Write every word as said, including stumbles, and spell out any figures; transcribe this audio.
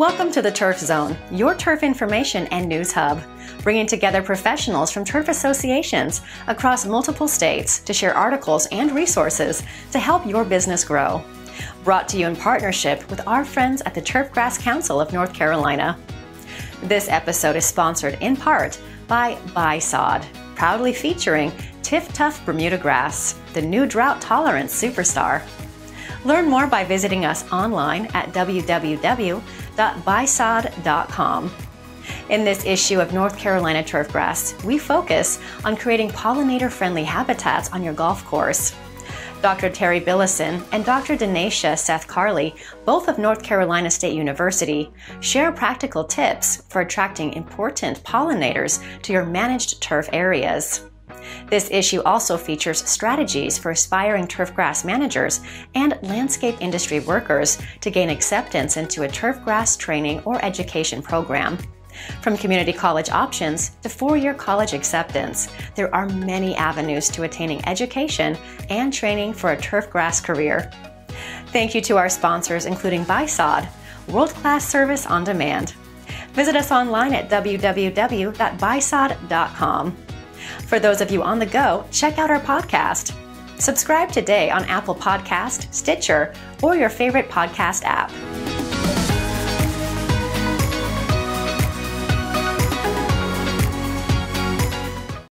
Welcome to the Turf Zone, your turf information and news hub, bringing together professionals from turf associations across multiple states to share articles and resources to help your business grow. Brought to you in partnership with our friends at the Turfgrass Council of North Carolina. This episode is sponsored in part by BySod, proudly featuring Tiff Tough Bermuda Grass, the new drought-tolerant superstar. Learn more by visiting us online at w w w dot by sod dot com. In this issue of North Carolina Turfgrass, we focus on creating pollinator-friendly habitats on your golf course. Doctor Terry Billison and Doctor Denacia Seth Carley, both of North Carolina State University, share practical tips for attracting important pollinators to your managed turf areas. This issue also features strategies for aspiring turfgrass managers and landscape industry workers to gain acceptance into a turfgrass training or education program. From community college options to four-year college acceptance, there are many avenues to attaining education and training for a turfgrass career. Thank you to our sponsors, including BySod, world-class service on demand. Visit us online at w w w dot by sod dot com. For those of you on the go, check out our podcast. Subscribe today on Apple Podcast, Stitcher, or your favorite podcast app.